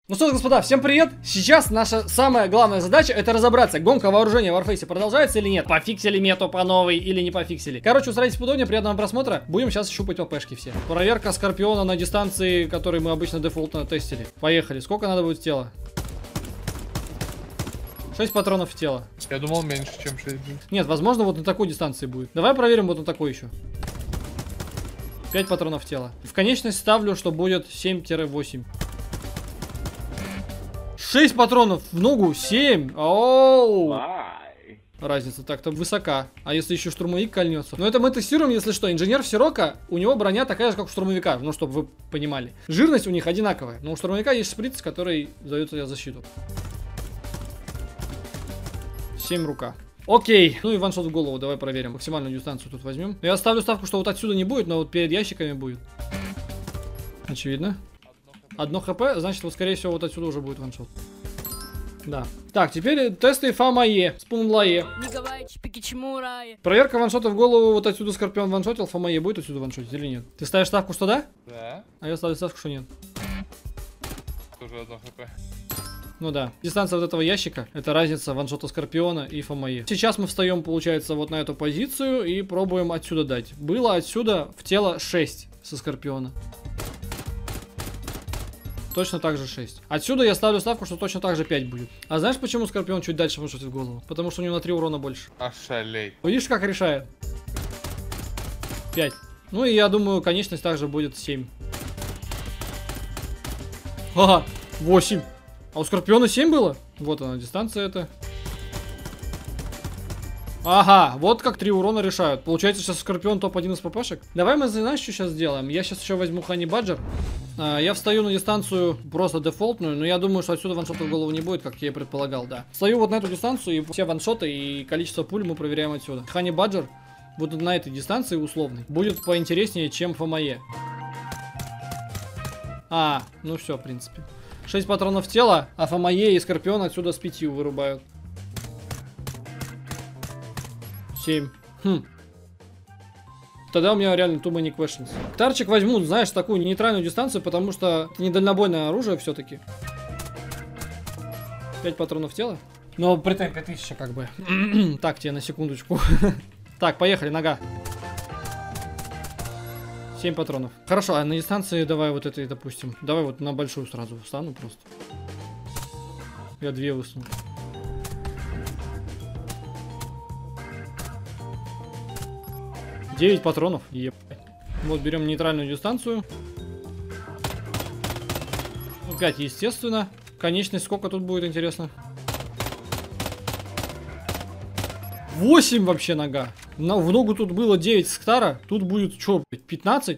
Ну что ж, господа, всем привет! Сейчас наша самая главная задача это разобраться, гонка вооружения в Warface продолжается или нет, пофиксили мету по новой или не пофиксили. Короче, устраивайтесь поудобнее, приятного просмотра, будем сейчас щупать ОПшки все. Проверка Скорпиона на дистанции, который мы обычно дефолтно тестили. Поехали, сколько надо будет тела? 6 патронов в тело. Я думал меньше, чем 6. Нет, возможно вот на такой дистанции будет. Давай проверим вот на такой еще. 5 патронов в тело. В конечность ставлю, что будет 7-8. 6 патронов в ногу, 7. Оу. Разница так-то высока. А если еще штурмовик кольнется? Но это мы тестируем, если что. Инженер в Сирока, у него броня такая же, как у штурмовика. Ну, чтобы вы понимали. Жирность у них одинаковая. Но у штурмовика есть шприц, который дает тебе защиту. 7 рука. Окей. Ну и ваншот в голову, давай проверим. Максимальную дистанцию тут возьмем. Я ставлю ставку, что вот отсюда не будет, но вот перед ящиками будет. Очевидно. Одно хп, значит, вот скорее всего вот отсюда уже будет ваншот. Да. Так, теперь тесты Фамае. Спунлае. Проверка ваншота в голову. Вот отсюда Скорпион ваншотил. Фамае будет отсюда ваншотить или нет? Ты ставишь ставку, что да? Да. А я ставлю ставку, что нет. Тоже одно хп. Ну да. Дистанция вот этого ящика. Это разница ваншота Скорпиона и Фамае. Сейчас мы встаем, получается, вот на эту позицию и пробуем отсюда дать. Было отсюда в тело 6 со Скорпиона. Точно так же 6. Отсюда я ставлю ставку, что точно так же 5 будет. А знаешь, почему Скорпион чуть дальше ваншотит в голову? Потому что у него на 3 урона больше. Ошалей. Видишь, как решает? 5. Ну и я думаю, конечность также будет 7. Ага, 8. А у Скорпиона 7 было? Вот она, дистанция это. Ага, вот как 3 урона решают. Получается, сейчас Скорпион топ-1 из ППшек. Давай мы, знаешь, что сейчас сделаем? Я сейчас еще возьму Хани Баджер. Я встаю на дистанцию просто дефолтную, но я думаю, что отсюда ваншота в голову не будет, как я и предполагал, да. Встаю вот на эту дистанцию, и все ваншоты и количество пуль мы проверяем отсюда. Хани Баджер вот на этой дистанции условной будет поинтереснее, чем Фамае. Ну все, в принципе. 6 патронов в тело, а Фамае и Скорпион отсюда с 5 вырубают. 7. Тогда у меня реально too many questions. Тарчик возьму, знаешь, такую нейтральную дистанцию, потому что это не дальнобойное оружие все-таки. 5 патронов в тело. Но при темпе 1000 как бы. Так, тебе на секундочку. Так, поехали, нога. 7 патронов. Хорошо, а на дистанции давай вот этой, допустим. Давай вот на большую сразу встану просто. Я 2 высуну. 9 патронов. Ебать. Вот берем нейтральную дистанцию. 5, естественно. Конечность сколько тут будет, интересно? 8 вообще нога. В ногу тут было 9 сктара. Тут будет что, 15?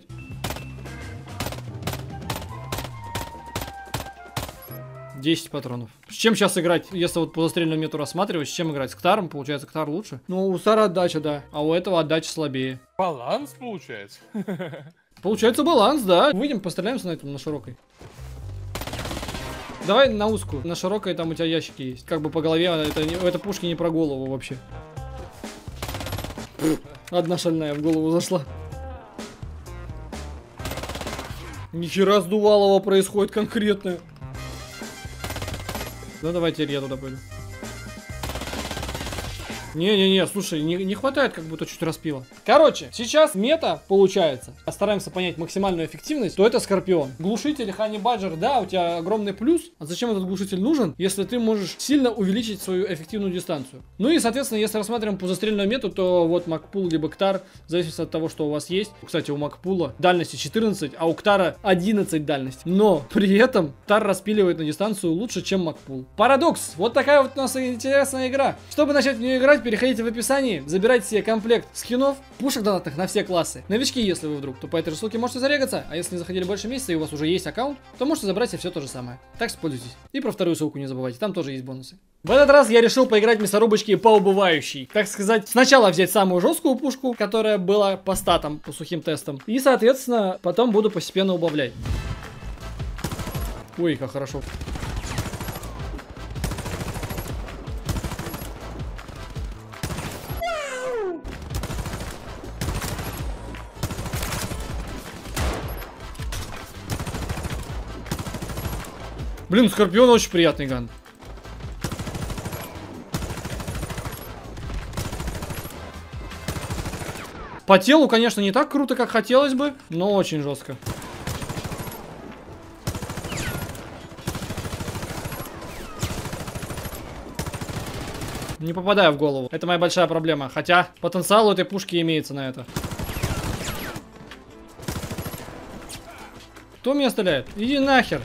$10 патронов. С чем сейчас играть? Если вот по застрельному мету рассматривать, с чем играть? С Ктаром? Получается, Ктар лучше. Ну, у Стара отдача, да. А у этого отдача слабее. Баланс получается. Получается баланс, да. Выйдем, постреляемся на этом, на широкой. Давай на узкую. На широкой там у тебя ящики есть. Как бы по голове, это пушки не про голову вообще. Одна шальная в голову зашла. Нихера сдувалово происходит конкретно. Ну давай теперь я туда пойду. Не-не-не, слушай, не хватает, как будто чуть распила. Короче, сейчас мета получается. Стараемся понять максимальную эффективность, то это Скорпион. Глушитель Хани Баджер, да, у тебя огромный плюс. А зачем этот глушитель нужен, если ты можешь сильно увеличить свою эффективную дистанцию? Ну и, соответственно, если рассматриваем по застрельную мету, то вот Макпул либо Ктар, в зависимости от того, что у вас есть. Кстати, у Макпула дальности 14, а у Ктара 11 дальность. Но при этом Ктар распиливает на дистанцию лучше, чем Макпул. Парадокс! Вот такая вот у нас интересная игра. Чтобы начать в нее играть, переходите в описании, забирайте себе комплект скинов, пушек донатных на все классы. Новички, если вы вдруг, то по этой же ссылке можете зарегаться, а если не заходили больше месяца и у вас уже есть аккаунт, то можете забрать себе все то же самое. Так что пользуйтесь. И про вторую ссылку не забывайте, там тоже есть бонусы. В этот раз я решил поиграть в мясорубочки по убывающей. Так сказать, сначала взять самую жесткую пушку, которая была по статам, по сухим тестам, и, соответственно, потом буду постепенно убавлять. Ой, как хорошо. Блин, Скорпион очень приятный ган. По телу, конечно, не так круто, как хотелось бы, но очень жестко. Не попадаю в голову. Это моя большая проблема. Хотя потенциал у этой пушки имеется на это. Кто меня стреляет? Иди нахер.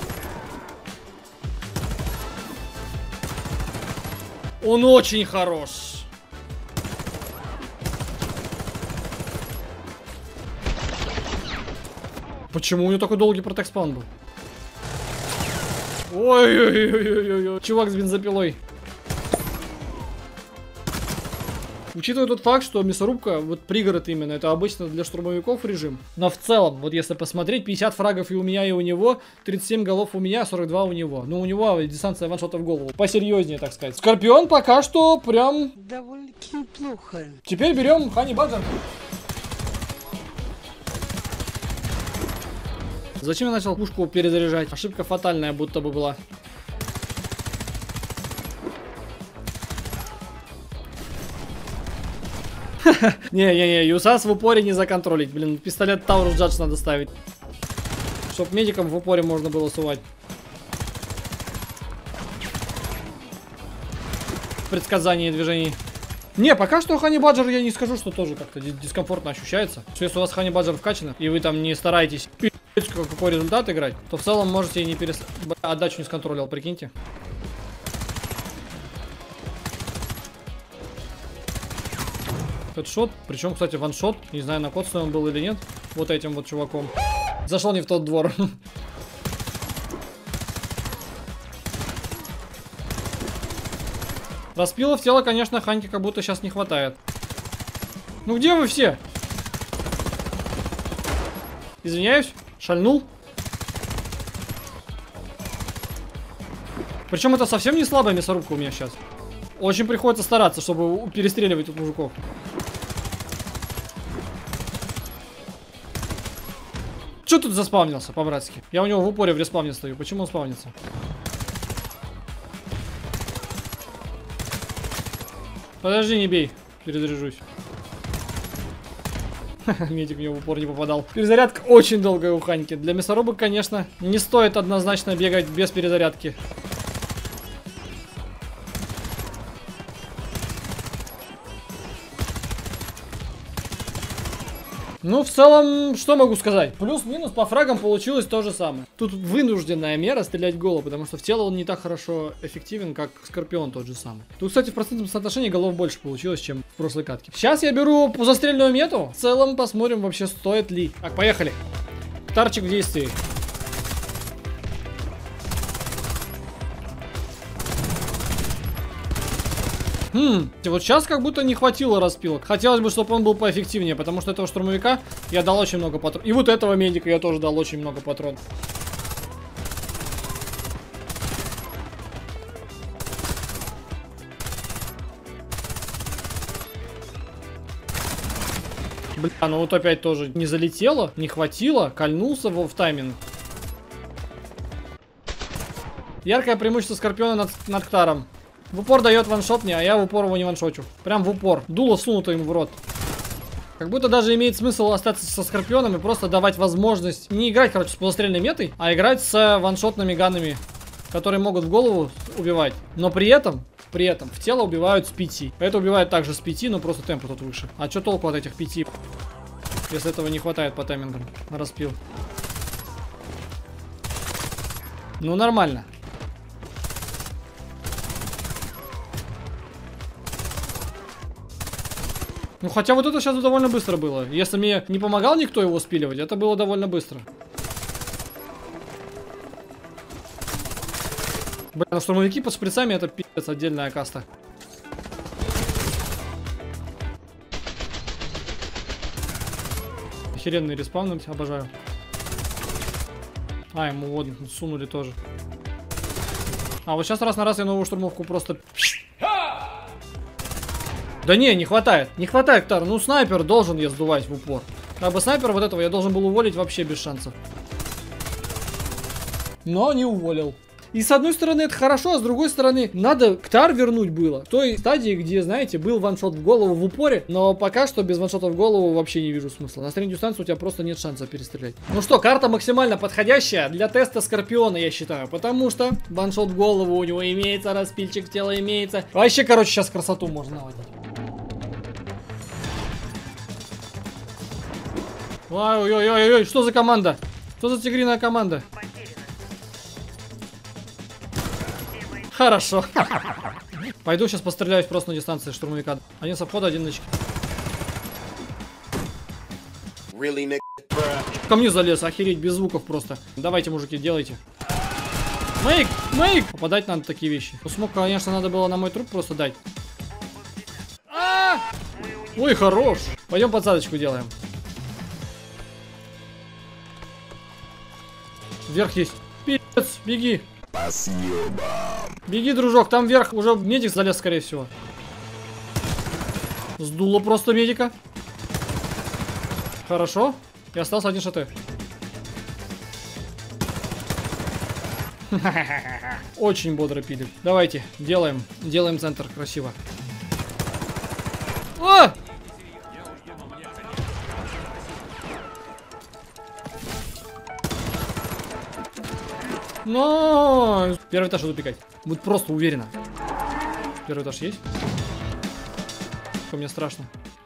Он очень хорош. Почему у него такой долгий протекспаун был? Ой-ой-ой-ой-ой. Чувак с бензопилой. Учитывая тот факт, что мясорубка, вот пригород именно, это обычно для штурмовиков режим. Но в целом, вот если посмотреть, 50 фрагов и у меня, и у него, 37 голов у меня, 42 у него. Ну, у него дистанция ваншота в голову. Посерьезнее, так сказать. Скорпион пока что прям... довольно-таки неплохо. Теперь берем Хани Баджер. Зачем я начал пушку перезаряжать? Ошибка фатальная будто бы была. Не-не-не, ЮСАС в упоре не законтролить. Блин, пистолет Таурус Джадж надо ставить. Чтоб медикам в упоре можно было сувать. Предсказание движений. Не, пока что Хани Баджер я не скажу, что тоже как-то дискомфортно ощущается. Что если у вас Хани Баджер вкачано, и вы там не стараетесь какой результат играть, то в целом можете и не отдачу не сконтролил, прикиньте. Хедшот, причем, кстати, ваншот. Не знаю, на кодстве он был или нет. Вот этим вот чуваком. Зашел не в тот двор. Распила в тело, конечно, Ханьки как будто сейчас не хватает. Ну где вы все? Извиняюсь, шальнул. Причем это совсем не слабая мясорубка у меня сейчас. Очень приходится стараться, чтобы перестреливать тут мужиков. Че тут заспавнился по-братски? Я у него в упоре в респавне стою. Почему он спавнится? Подожди, не бей. Перезаряжусь. Медик в него в упор не попадал. Перезарядка очень долгая у Ханьки. Для мясорубок, конечно, не стоит однозначно бегать без перезарядки. Ну, в целом, что могу сказать? Плюс-минус по фрагам получилось то же самое. Тут вынужденная мера стрелять в голову, потому что в тело он не так хорошо эффективен, как Скорпион тот же самый. Тут, кстати, в процентном соотношении голов больше получилось, чем в прошлой катке. Сейчас я беру застрельную мету. В целом, посмотрим вообще, стоит ли. Так, поехали. Тарчик в действии. Вот сейчас как будто не хватило распилок. Хотелось бы, чтобы он был поэффективнее, потому что этого штурмовика я дал очень много патронов. И вот этого медика я тоже дал очень много патронов. Бля, ну вот опять тоже не залетело, не хватило, кольнулся в тайминг. Яркое преимущество Скорпиона над Ктаром. В упор дает ваншот мне, а я в упор его не ваншочу. Прям в упор. Дуло сунуто ему в рот. Как будто даже имеет смысл остаться со Скорпионом и просто давать возможность не играть, короче, с полустрельной метой, а играть с ваншотными ганами, которые могут в голову убивать. Но при этом в тело убивают с 5. Это убивает также с 5, но просто темп тут выше. А что толку от этих 5, если этого не хватает по таймингам? Распил. Ну, нормально. Ну, хотя вот это сейчас довольно быстро было. Если мне не помогал никто его спиливать, это было довольно быстро. Блин, ну штурмовики под шприцами это пиздец, отдельная каста. Охеренный респаун, обожаю. А, ему вот сунули тоже. А вот сейчас раз на раз я новую штурмовку просто... Да не хватает. Не хватает, Ктар. Ну, снайпер должен я сдувать в упор. Как бы снайпера вот этого я должен был уволить вообще без шансов. Но не уволил. И с одной стороны это хорошо, а с другой стороны надо ктар вернуть было. В той стадии, где, знаете, был ваншот в голову в упоре, но пока что без ваншота в голову вообще не вижу смысла. На среднюю дистанцию у тебя просто нет шанса перестрелять. Ну что, карта максимально подходящая для теста Скорпиона, я считаю, потому что ваншот в голову у него имеется, распильчик тела имеется. Вообще, короче, сейчас красоту можно наводить. Ой-ой-ой-ой, что за команда? Что за тигриная команда? Хорошо. Пойду сейчас постреляюсь просто на дистанции штурмовика. Один с обхода, один нычки. Ко мне залез, охереть, без звуков просто. Давайте, мужики, делайте. Мейк, мейк! Попадать надо такие вещи. Ну, смог, конечно, надо было на мой труп просто дать. Ой, хорош. Пойдем подсадочку делаем. Вверх есть. Пи***ц, беги. Спасибо. Беги, дружок, там вверх уже медик залез, скорее всего. Сдуло просто медика. Хорошо. И остался один ШТ. Очень бодро пилит. Давайте, делаем. Делаем центр красиво. О! Но первый этаж буду пикать. Будет просто уверенно. Первый этаж есть? Мне страшно.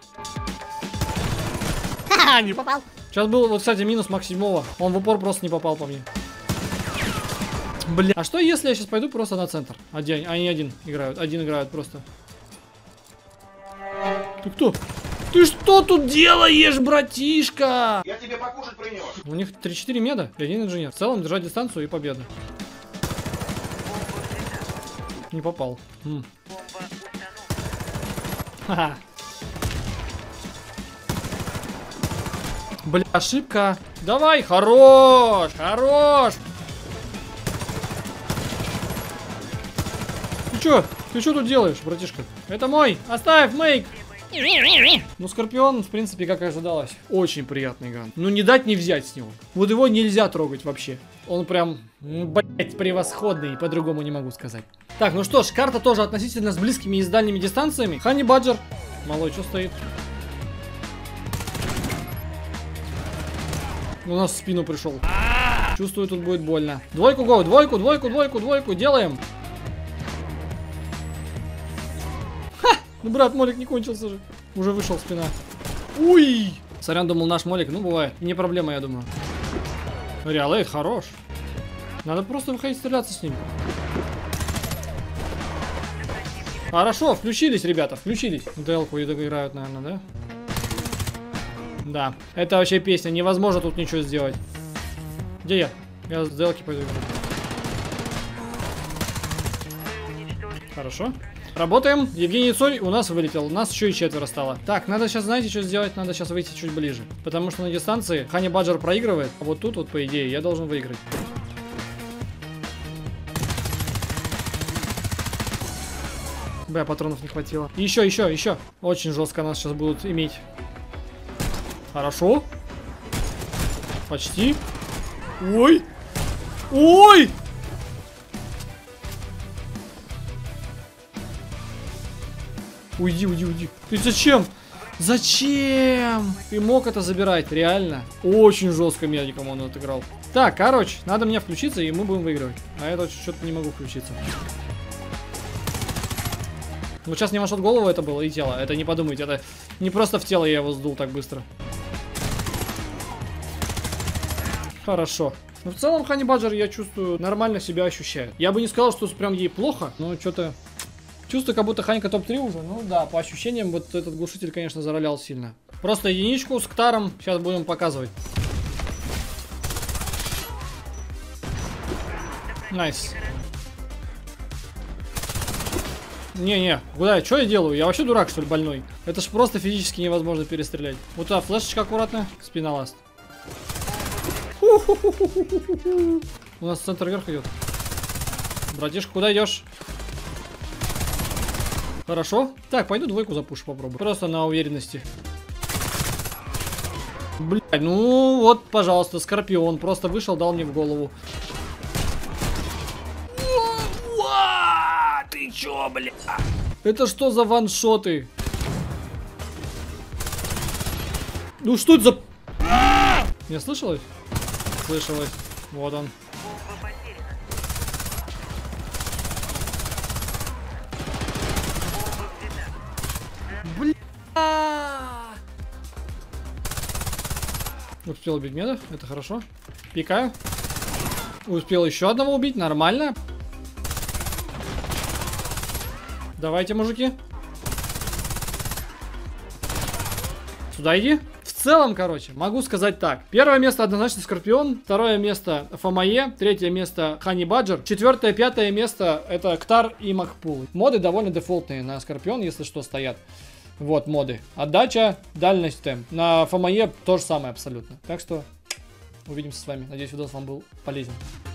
Ха-ха, не попал. Сейчас был, вот, кстати, минус Максимова. Он в упор просто не попал по мне. Бля. А что если я сейчас пойду просто на центр? Они один играют. Один играют просто. Ты кто? Ты что тут делаешь, братишка? Я тебе покушать принес. У них 3-4 меда и один инженер. В целом держать дистанцию и победа. Не попал. Ха-ха. Бля, ошибка. Давай, хорош, хорош. Ты чё тут делаешь, братишка? Это мой, оставь, мейк. Ну, Скорпион, в принципе, как и ожидалось, очень приятный ган. Ну, не дать не взять с него. Вот его нельзя трогать вообще. Он прям, блять, превосходный, по-другому не могу сказать. Так, ну что ж, карта тоже относительно с близкими и с дальними дистанциями. Хани Баджер. Малой, что стоит? У нас в спину пришел. Чувствую, тут будет больно. Двойку, го, двойку, двойку, двойку, двойку, делаем. Ну, брат, молик не кончился же. Уже вышел спина. Уй! Сорян, думал, наш молик. Ну, бывает. Не проблема, я думаю. Реалейт хорош. Надо просто выходить стреляться с ним. Хорошо, включились, ребята, включились. ДЛ-ку играют, наверное, да? Да. Это вообще песня. Невозможно тут ничего сделать. Где я? Я с ДЛ-ки пойду играть. Хорошо. Работаем. Евгений Цой у нас вылетел. У нас еще и 4 стало. Так, надо сейчас, знаете, что сделать? Надо сейчас выйти чуть ближе. Потому что на дистанции Хани Баджер проигрывает. А вот тут вот, по идее, я должен выиграть. Бля, патронов не хватило. Еще. Очень жестко нас сейчас будут иметь. Хорошо. Почти. Ой. Ой! Уйди. Ты зачем? Зачем? Ты мог это забирать, реально. Очень жестко медиком он отыграл. Так, короче, надо мне включиться, и мы будем выигрывать. А я что-то не могу включиться. Вот сейчас не вошел в голову, это было и тело. Это не подумайте, это не просто в тело я его сдул так быстро. Хорошо. Но в целом Хани Баджер, я чувствую, нормально себя ощущает. Я бы не сказал, что прям ей плохо, но что-то... Чувствую, как будто Ханька топ-3 уже. Ну да, по ощущениям, вот этот глушитель, конечно, заролял сильно. Просто единичку с ктаром сейчас будем показывать. Найс. Не, куда? Что я делаю? Я вообще дурак, что ли, больной? Это ж просто физически невозможно перестрелять. Вот туда флешечка аккуратно. Спина ласт. У нас центр вверх идет. Братишка, куда идешь? Хорошо. Так, пойду двойку запушу, попробую. Просто на уверенности. Блядь, ну вот, пожалуйста, Скорпион. Просто вышел, дал мне в голову. чё, бля? Это что за ваншоты? Ну что это за... Не слышалось? Слышалось. Вот он. Бля. Успел убить меда, это хорошо. Пикаю. Успел еще одного убить, нормально. Давайте, мужики. Сюда иди. В целом, короче, могу сказать так. Первое место однозначно Скорпион. Второе место Фомае. Третье место Хани Баджер. Четвертое, пятое место это Ктар и Макпул. Моды довольно дефолтные на Скорпион, если что, стоят. Вот моды. Отдача, дальность, темп. На Фомае то же самое абсолютно. Так что увидимся с вами. Надеюсь, видос вам был полезен.